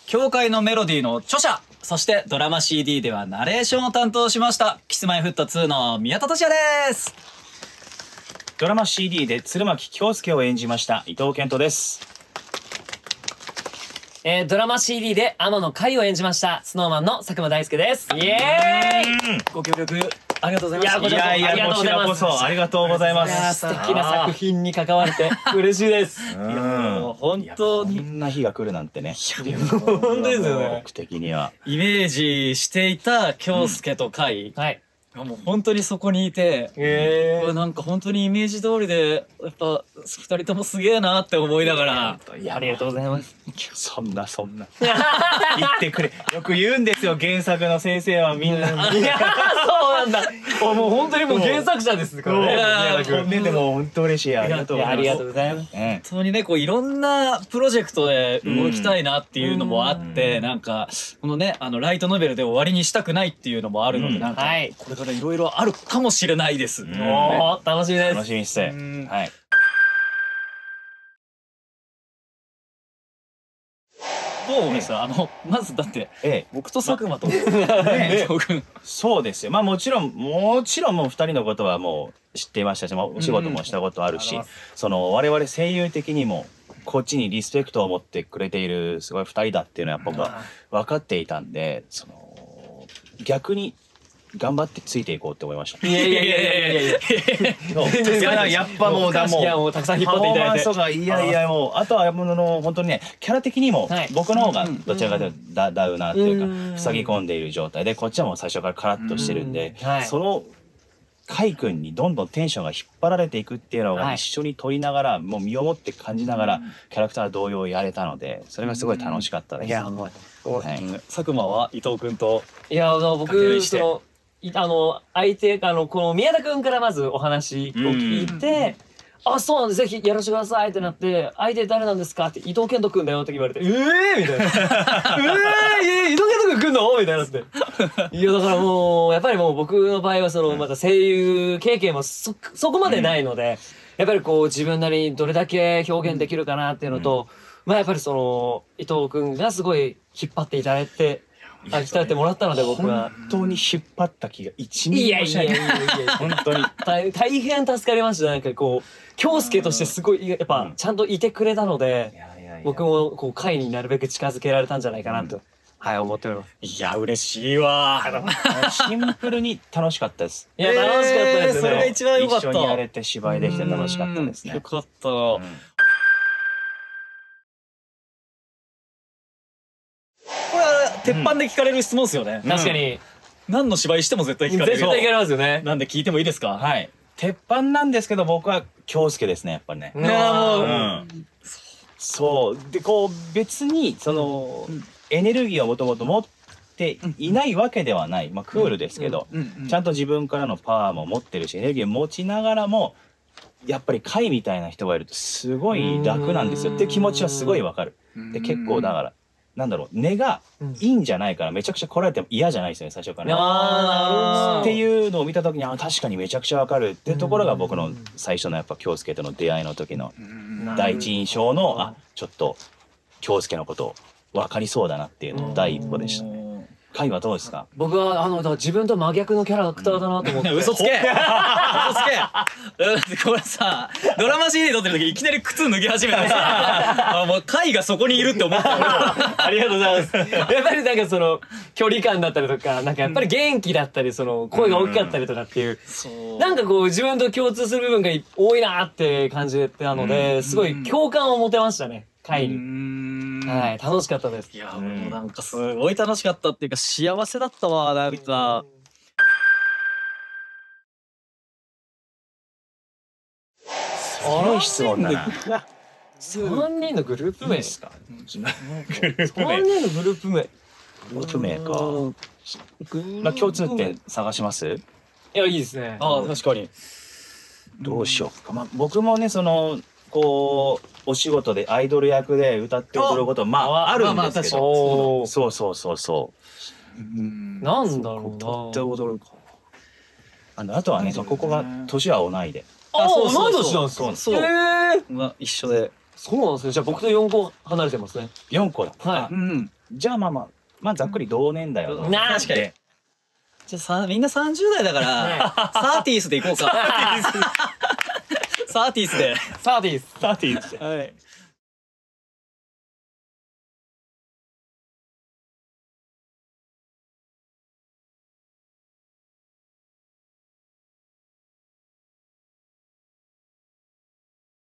教会のメロディーの著者、そしてドラマ CD ではナレーションを担当しました Kｉｓ−Ｍｙ−Ｆｔ2 の宮田俊也です。 ドラマ CD で鶴巻京介を演じました伊藤健人です。 ドラマ CD で天野海を演じましたSnowManの佐久間大介です。イエーイ。 ご協力ありがとうございます。 いやいや、こちらこそありがとうございます。 素敵な作品に関われて嬉しいです。 いやもう本当にこんな日が来るなんてね。 本当ですよね。 僕的にはイメージしていた京介と海、 はい。 もう本当にそこにいて、これなんか本当にイメージ通りでやっぱ二人ともすげえなって思いながら、 ありがとうございます。 そんな言ってくれ。よく言うんですよ、原作の先生はみんな。 いやそうなんだ。もう本当にもう原作者ですからね。 本音でも本当嬉しい。ありがとうございます。 ありがとうございます。 本当にねこういろんなプロジェクトで動きたいなっていうのもあって、なんかこのねライトノベルで終わりにしたくないっていうのもあるので、なんかこれからいろいろあるかもしれないです。 おお楽しみです。 楽しみです。はい。 どうでした？まずだって僕と佐久間とそうですよ。まあもちろんもう二人のことはもう知っていましたし、お仕事もしたことあるし、その我々声優的にもこっちにリスペクトを持ってくれているすごい二人だっていうのは僕は分かっていたんで、その逆に頑張ってついていこうって思いました。 いやいやいやいやいやいや。 やっぱもうたくさん引っ張っていただいて。 いやいやもうあとは本当にねキャラ的にも僕の方がどちらかというとダウナーというか塞ぎ込んでいる状態で、こっちはもう最初からカラッとしてるんで、その海君にどんどんテンションが引っ張られていくっていうのが一緒に撮りながらもう身をもって感じながらキャラクター同様やれたので、それがすごい楽しかったです。いや佐久間は伊藤君と僕相手この宮田君からまずお話を聞いて、あ、そうなんです、ぜひやらせてくださいってなって、相手誰なんですかって伊藤健人君だよって言われて、みたいな。伊藤健人君来んのみたいなって。いやだからもうやっぱりもう僕の場合はまた声優経験もそこまでないので、やっぱりこう自分なりにどれだけ表現できるかなっていうのと、まあやっぱり伊藤君がすごい引っ張っていただいて。鍛えてもらったので僕は本当に引っ張った気が1ミリもしない。本当に大変助かりました。なんかこう京介としてすごいやっぱちゃんといてくれたので、僕もこう会になるべく近づけられたんじゃないかなと思っております。 いや嬉しいわ。 シンプルに楽しかったです。 いや楽しかったですね。 それが一番良かった。 一緒にやれて芝居できて楽しかったですね。 よかった。鉄板で聞かれる質問ですよね。 確かに。 何の芝居しても絶対聞かれる。 絶対聞かれますよね。 なんで聞いてもいいですか？ はい。鉄板なんですけど僕は京介ですね、やっぱりね。そうでこう別にエネルギーをもともと持っていないわけではない。まあクールですけど、ちゃんと自分からのパワーも持ってるしエネルギーを持ちながらもやっぱり貝みたいな人がいるとすごい楽なんですよって気持ちはすごいわかる。で結構だからなんだろう、根がいいんじゃないからめちゃくちゃ来られても嫌じゃないですよね、最初から。っていうのを見た時に確かにめちゃくちゃわかるっていうところが僕の最初のやっぱ京介との出会いの時の第一印象のちょっと京介のこと分かりそうだなっていうの第一歩でしたね。海はどうですか？ 僕は自分と真逆のキャラクターだなと思って。 嘘つけ嘘つけ。これさドラマ CD 撮ってる時いきなり靴脱ぎ始めてさ、もう海がそこにいるって思った。 ありがとうございます。やっぱりなんか距離感だったりとか、なんかやっぱり元気だったり声が大きかったりとかっていう、なんかこう自分と共通する部分が多いなって感じたので、すごい共感を持てましたね、海に。はい、楽しかったです。 いやもうなんかすごい楽しかったっていうか幸せだったわ。なんかすごい質問だな。 3人のグループ名ですか ？3 人のグループ名。 グループ名か。まあ共通点探します？ いやいいですね。 ああ確かに。 どうしようか。まあ僕もねこうお仕事でアイドル役で歌って踊ることまああるんですけど、そうなんだろうな。 歌って踊るか。 あとはね、ここが年は同いで。 あ、同い年なんですか？ そう。一緒で。 そうなんですね。じゃあ僕と4個離れてますね。 4個だ。 はい。 じゃあまあざっくり同年代はな確かに。じゃあみんな30代だからサーティースでいこうか。サーティースで。 サーティース。 サーティーズ。 はい。